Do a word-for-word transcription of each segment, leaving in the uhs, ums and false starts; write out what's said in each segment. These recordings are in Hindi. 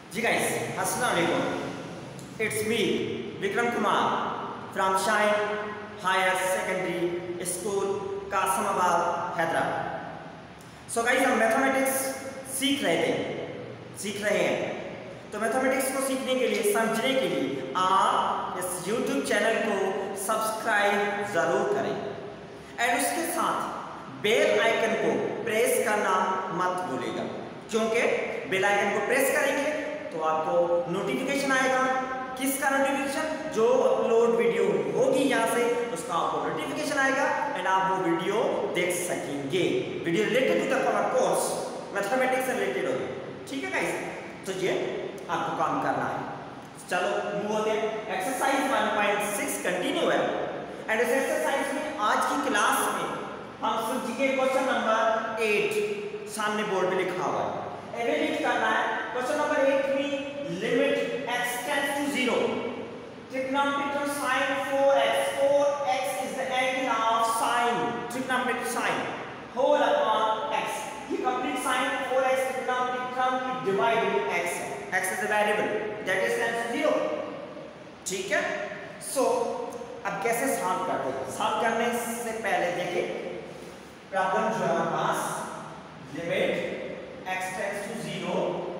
जी गाइस, अस्सलाम वालेकुम। It's me Vikram Kumar from Shine higher secondary school Kasmabad Hyderabad. So guys, हम मैथमेटिक्स सीख रहे थे सीख रहे हैं तो मैथमेटिक्स को सीखने के लिए, समझने के लिए आप इस यूट्यूब चैनल को सब्सक्राइब ज़रूर करें एंड उसके साथ बेल आइकन को प्रेस करना मत भूलिएगा, क्योंकि बेल आइकन को प्रेस करेंगे तो आपको नोटिफिकेशन आएगा। किसका नोटिफिकेशन? जो अपलोड वीडियो होगी यहाँ से उसका आपको नोटिफिकेशन आएगा एंड आप वो वीडियो देख सकेंगे। Video related to the our course mathematics से रिलेटेड होगी, ठीक है गाइस? तो ये आपको काम करना है। चलो मूव होते हैं। Exercise one point six continue है एंड इस एक्सरसाइज में आज की क्लास में हम समझेंगे क्वेश्चन नंबर एट। सामने बोर्ड पे लिखा हुआ है, एवेल्यूएट करना है। क्वेश्चन नंबर एट में limit x tends to zero, trigonometric sin four x, four x is the angle of sin, trigonometric sin whole upon x. ये complete sin four x trigonometric term की divided x है। x is the variable that is tends to zero, ठीक है? सो अब कैसे सॉल्व करते हैं? सॉल्व करने से पहले देखिए प्रॉब्लम जो है हमारे पास, limit x tends to zero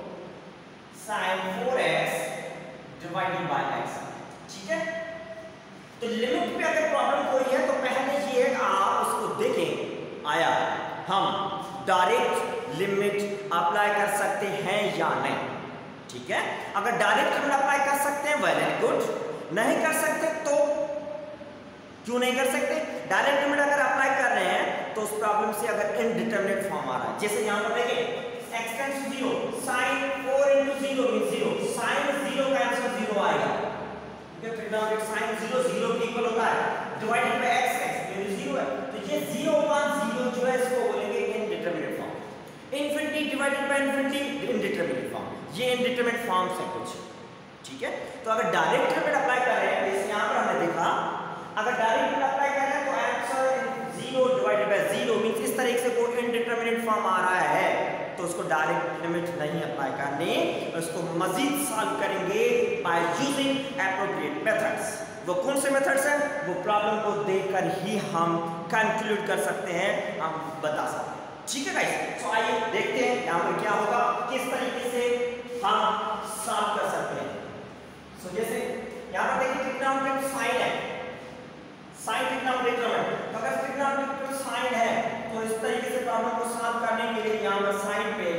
sin four x divided by x, ठीक है? तो लिमिट पे अगर प्रॉब्लम कोई है तो पहले ये आप उसको देखें, आया हम डायरेक्ट लिमिट अप्लाई कर सकते हैं या नहीं, ठीक है? अगर डायरेक्ट लिमिट अप्लाई कर सकते हैं वेल एंड गुड, नहीं कर सकते तो क्यों नहीं कर सकते? डायरेक्ट लिमिट अगर अप्लाई कर रहे हैं तो उस प्रॉब्लम से अगर इनडिटरमिनेट फॉर्म आ रहा है, जैसे यहां पर देखिए x tends to zero, sin four into zero means zero, sin zero का आंसर जीरो आएगा, क्योंकि ट्रिग्नोमेट्रिक sin जीरो जीरो के इक्वल होता है, divided by x, x value zero है, तो ये जीरो अपॉन जीरो जो है इसको बोलेंगे indeterminate form. Infinity divided by infinity indeterminate form, ये इनडिटरमिनेट फॉर्म है कुछ, ठीक है? तो अगर डायरेक्ट लिमिट अप्लाई कर रहे हैं, जैसे यहां पर हमने देखा, अगर डायरेक्ट लिमिट अप्लाई कर रहे हैं तो answer zero divided by zero means इस तरीके से कोई इनडिटरमिनेट फॉर्म आ रहा है तो उसको डायरेक्ट लिमिट नहीं अप्लाई करनी, उसको मजीद सॉल्व करेंगे बाय यूजिंग एप्रोप्रिएट मेथड्स। वो कौन से मेथड्स हैं वो प्रॉब्लम को देखकर ही हम कंक्लूड कर सकते हैं, हम बता सकते हैं, ठीक है गाइस? तो आइए देखते हैं यहाँ पर क्या होगा, किस तरीके से हम सॉल्व कर सकते हैं। सो जैसे यहाँ पर देखिए ट्रिग्नोमेट्रिक साइन है, साइन ट्रिग्नोमेट्रिक है, तो अगर ट्रिग्नोमेट्रिक साइन है तो इस तरीके से प्रॉब्लम को सॉल्व करने के लिए यहाँ पर साइन पे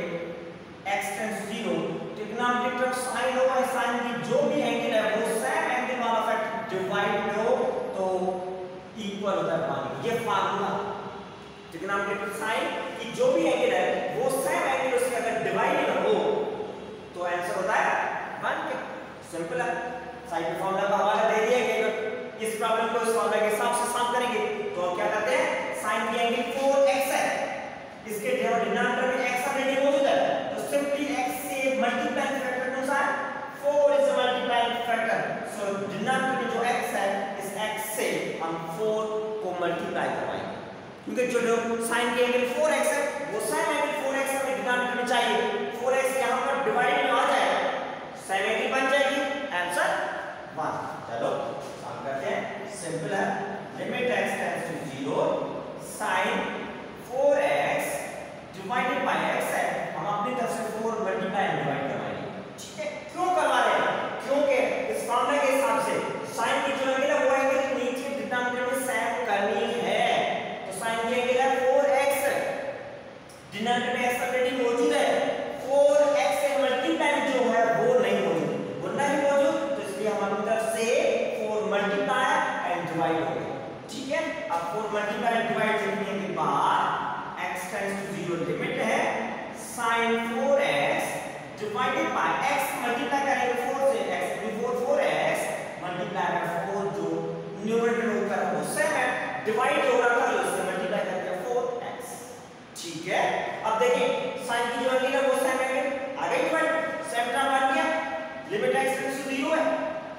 x tends to zero, trigonometric sine होगा, साइन की जो भी एंगल है वो सेम एंगल वाला फैक्टर डिवाइड हो तो इक्वल होता है वन। ये फार्मूला ट्रिग्नोमेट्रिक साइन की जो भी एंगल है वो सेम एंगल उसके अगर डिवाइड हो तो आंसर होता है वन। सिंपल है, साइन के फॉर्मूला का हवाला दे दिया गया। इस प्रॉब्लम को इस फॉर्मूला के हिसाब से सॉल्व करेंगे तो हम क्या करते हैं, sin की एंगल फोर एक्स है, इसके डिनोमिनेटर में x ऑलरेडी मौजूद है तो सिंपली x से मल्टीप्लाई फैक्टर कौन सा है? Four is a multiply factor, so denominator में जो x है इस x से हम फोर को मल्टीप्लाई करवाएंगे, क्योंकि जो sin की एंगल फोर एक्स है वो सेम एंगल फोर एक्स हमें डिनोमिनेटर में चाहिए। फोर एक्स यहां पर डिवाइड में आ जाएगा, सेम एंगल बन जाएगी, आंसर वन। चलो सॉल्व करते हैं, सिंपल है। Limit x tends to zero sin four x divided by x है, हम अपनी तरफ से फोर मल्टीप्लाई एंड डिवाइड करवाएंगे, ठीक है? क्यों करवा रहे हैं? क्योंकि इस फॉर्मूले के हिसाब से sin की जो एंगल है वो एंगल नीचे डिनोमिनेटर में सेम करनी है, तो sin की एंगल है फोर एक्स, डिनोमिनेटर में x ऑलरेडी मौजूद है, फोर एक्स से मल्टीप्लाई जो है वो नहीं मौजूद, वो नहीं मौजूद तो इसलिए हम अपनी तरफ से फोर मल्टीप्लाई एंड डिवाइड हो गया, ठीक है? अब फोर मल्टीप्लाई एंड डिवाइड करने के बाद x tends to zero limit है sin four x divided by x multiply करेंगे फोर से, x की four four x multiply by four जो न्यूमरेटर में ऊपर वो सेम है, डिवाइड हो रहा था उससे मल्टीप्लाई करके फोर एक्स, ठीक है? अब देखिए sin की जो एंगल है वो सेम एंगल आ गई, डिवाइड सेम टर्म बन गया, limit x tends to zero है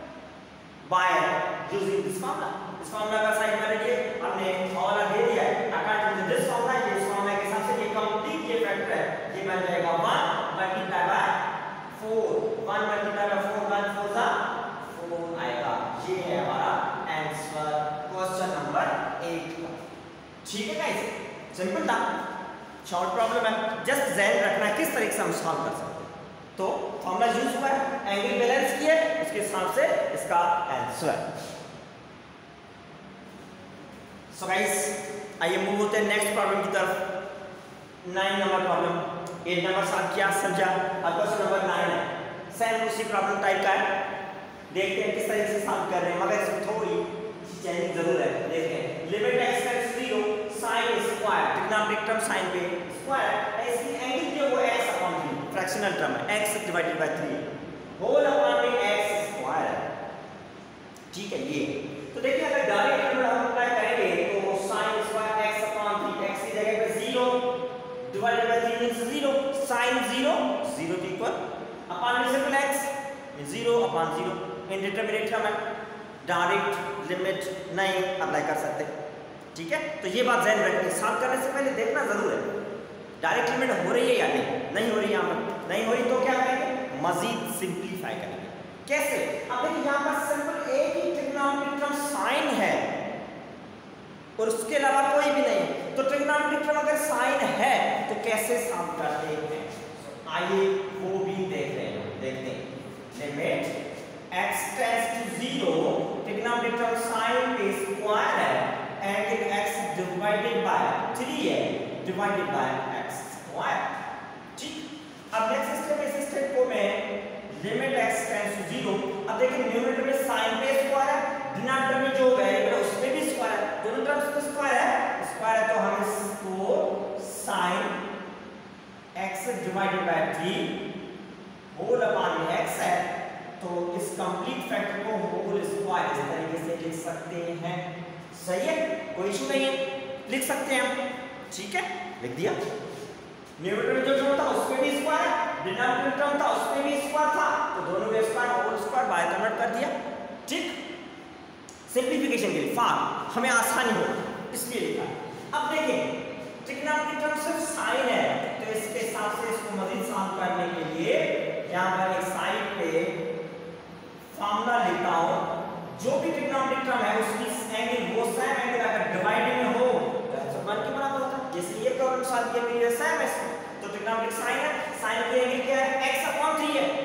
बाय यूजिंग दिस फॉर्मूला। इस फॉर्मूला का साइन में रखिए, हमने फॉर्मूला दे दिया है, अकॉर्डिंग टू दिस फॉर्मूला, ये इस फॉर्मूला के हिसाब से ये कंप्लीट ये फैक्टर है, ये बन जाएगा one multiply by four, one multiply by four, one four सा फोर आएगा। ये है हमारा आंसर क्वेश्चन नंबर एट का। ठीक है गाइस, सिंपल था, शॉर्ट प्रॉब्लम है, जस्ट ध्यान रखना है किस तरीके से हम सॉल्व कर सकते हैं। तो फॉर्मूला यूज हुआ है, एंगल बैलेंस किए, उसके हिसाब से इसका आंसर। सो गाइस आइए मूव होते हैं नेक्स्ट प्रॉब्लम की तरफ। Nine number problem, eight number साहब क्या समझा, अब क्वेश्चन नंबर नाइन है, सेम उसी प्रॉब्लम टाइप का है। देखते हैं किस तरीके से सॉल्व कर रहे हैं, मगर इसमें थोड़ी चेंजिंग जरूर है। देखते हैं limit x tends to zero sin square, trigonometric term sin पे स्क्वायर, इसकी एंगल जो वो x upon three, fractional term है, x divided by three whole upon में x स्क्वायर है। ठीक है, ये तो देखिए अगर डायरेक्ट फॉर्मूला हम अप्लाई करेंगे तो sin square x upon three, x की जगह पे zero divided by three means zero, sin zero zero के इक्वल अपॉन में simple x zero upon zero, indeterminate term है, डायरेक्ट लिमिट नहीं अप्लाई कर सकते। ठीक है, तो ये बात ध्यान रखनी, सॉल्व करने से पहले देखना जरूर है डायरेक्ट लिमिट हो रही है या नहीं, नहीं हो रही है, यहाँ पर नहीं हो रही तो क्या करेंगे, मजीद सिंपलीफाई करेंगे। कैसे, अब देखिए यहाँ पर सिंपल एक ही ट्रिग्नोमेट्रिक टर्म साइन है और उसके अलावा कोई भी नहीं, तो ट्रिग्नोमेट्रिक टर्म अगर साइन है तो कैसे सॉल्व करते हैं, आइए वो भी देख रहे हैं। देखते हैं limit x tends to zero, trigonometric term sin पे स्क्वायर है, angle x divided by three है, डिवाइडेड बाय x स्क्वायर। ठीक, अब नेक्स्ट स्टेप, इस स्टेप को मैं limit x tends to zero, अब देखिए न्यूमरेटर में sin पे स्क्वायर है, डिनोमिनेटर में जो वेरिएबल है उसमें भी स्क्वायर है, दोनों तरफ से स्क्वायर है, स्क्वायर है तो हम इसको sin x divided by three whole upon में x है, तो इस कंप्लीट फैक्टर को होल स्क्वायर इस तरीके से लिख सकते हैं। सही है, कोई इशू नहीं है, लिख सकते हैं हम। ठीक है, लिख दिया। न्यूमरेटर में जो टर्म था उसमें भी स्क्वायर, डिनोमिनेटर टर्म था उसमें भी स्क्वायर था, तो दोनों में square whole square by convert कर दिया। ठीक, सिंपलीफिकेशन के लिए फॉर हमें आसानी हो इसलिए लिखा। अब देखें ट्रिग्नोमेट्रिक टर्म सिर्फ साइन है, तो इसके हिसाब से इसको मजीद सॉल्व करने के लिए यहाँ पर एक साइड पे फॉर्मूला लिखता हूं, जो भी ट्रिग्नोमेट्रिक टर्म है उसकी एंगल वो सेम एंगल अगर डिवाइडिंग में हो तो आंसर वन के बराबर होता है। जैसे ये प्रॉब्लम सॉल्व किया मेरे सेम है, तो ट्रिग्नोमेट्रिक साइन है, साइन की एंगल क्या है, x अपॉन थ्री है,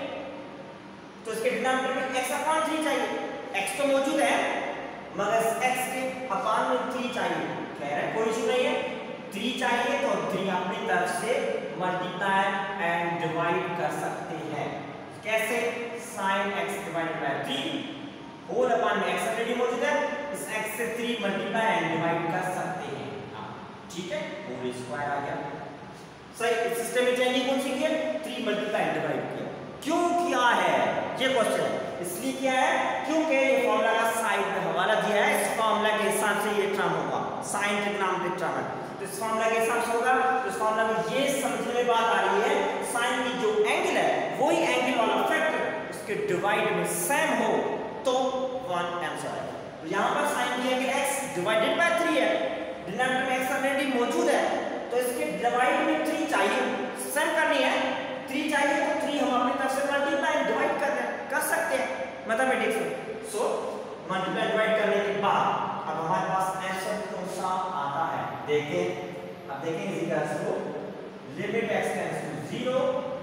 तो इसके डिनोमिनेटर में x अपॉन थ्री चाहिए, x तो मौजूद है मगर x के अपॉन में थ्री चाहिए, कह रहे हैं कोई इशू नहीं है, थ्री चाहिए तो थ्री अपनी तरफ से मल्टीप्लाई एंड डिवाइड कर सकते हैं। कैसे, sin x divided by three whole upon में x ऑलरेडी मौजूद है, इस x से थ्री मल्टीप्लाई एंड डिवाइड कर सकते हैं। ठीक है, होल स्क्वायर आ गया। सही, इस सिस्टम में चेंजिंग कौन सी की है, थ्री मल्टीप्लाई एंड डिवाइड किया। क्यों किया है ये क्वेश्चन है, इसलिए किया है क्योंकि ये फार्मूला का साइड में हवाला दिया है, इस फार्मूला के हिसाब से ये टर्म होगा, sin ट्रिग्नोमेट्रिक टर्म है, तो इस फार्मूला के हिसाब से होगा। तो इस फार्मूला में ये समझने में बात आ रही है, sin की जो एंगल है वही एंगल वाला फैक्टर उसके डिवाइड में सेम हो तो वन आंसर आएगा। तो यहाँ पर sin की angle x divided by three है, डिनोमिनेटर में x ऑलरेडी मौजूद है, तो इसके डिवाइड में थ्री चाहिए, सेम करनी है, थ्री चाहिए तो थ्री हम अपनी तरफ से मल्टीप्लाई डिवाइड कर रहे हैं, कर सकते हैं मैथमेटिक्स में। सो मल्टीप्लाई डिवाइड करने के बाद अब हमारे पास आंसर कौन सा आता है, देखें। अब देखें इसी तरह से limit x tends to zero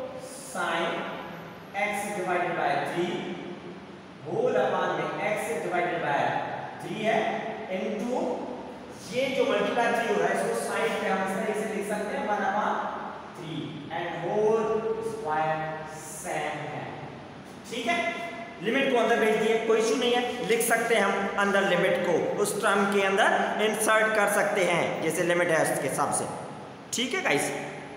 sin x divided by three whole upon में x डिवाइडेड बाय थ्री है इनटू ये जो मल्टीप्लाई थ्री हो रहा है इसको साइड पे हम इस तरीके से लिख सकते हैं one upon three and whole square same है। ठीक है, लिमिट को अंदर भेज दिए, कोई इशू नहीं है, लिख सकते हैं हम अंदर लिमिट को उस टर्म के अंदर इंसर्ट कर सकते हैं जैसे लिमिट है उसके हिसाब से। ठीक है गाइस,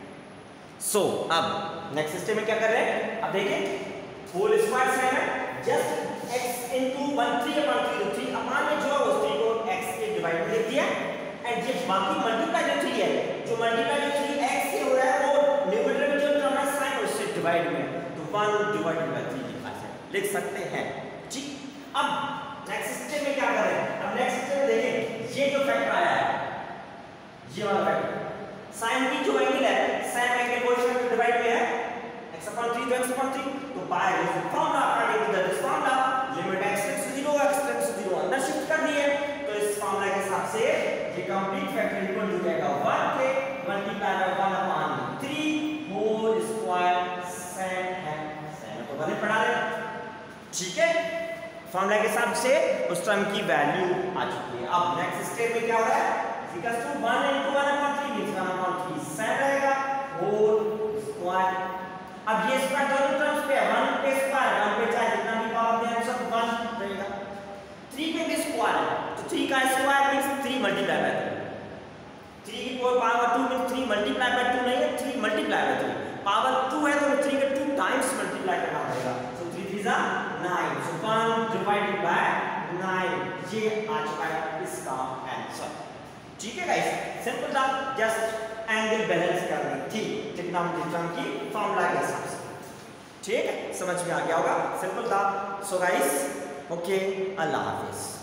सो अब नेक्स्ट सिस्टम में क्या कर रहे हैं, अब देखिए होल स्क्वायर सेम है, जस्ट x into one three upon three, three upon में जो उस थ्री को x के डिवाइड में लिख दिया एंड ये बाकी मल्टीप्लाई जो थ्री है, जो मल्टीप्लाई जो थ्री x से हो रहा है वो न्यूमरेटर में जो टर्म है sin उससे डिवाइड में, तो वन डिवाइडेड बाय थ्री लिखा है, लिख सकते हैं। ठीक, अब नेक्स्ट सिस्टम में क्या कर रहे हैं, अब नेक्स्ट सिस्टम में देखें ये जो फैक्टर आया है, ये वाला फैक्टर sin की जो एंगल है सेम एंगल वो इसमें डिवाइड में है x अपॉन थ्री, तो x upon three, by formula according to this formula limit x tends to zero x tends to zero अंदर शिफ्ट कर दिए, तो इस फॉर्मूला के हिसाब से ये कंप्लीट फैक्टर इक्वल टू जाएगा वन के multiply by one upon three whole square सेन है सेन तो बने पढ़ा रहे, ठीक है। फॉर्मूला के हिसाब से उस टर्म की वैल्यू आ चुकी है। अब नेक्स्ट स्टेप में क्या हो रहा है, equal to one into one upon three means one upon three सेन रहेगा होल स्क्वायर। अब ये स्क्वायर दोनों टर्म्स पे है, वन पे स्क्वायर वन पे चाहे जितना भी पावर दें सब वन रहेगा, थ्री पे भी स्क्वायर है तो थ्री का square means three multiply by three, three की power two means three multiply by two नहीं है, three multiply by three, power two है तो थ्री के टू टाइम्स मल्टीप्लाई करना पड़ेगा, सो थ्री थ्री जा nine, so one divided by nine, ये आ चुका है इसका आंसर, ठीक है गाइस। सिंपल था, जस्ट एंगल बैलेंस करनी थी ट्रिग्नोमेट्री टर्म की फॉर्मूला के हिसाब से, ठीक है, समझ में आ गया होगा, सिंपल था। सो गाइस ओके, अल्लाह हाफिज।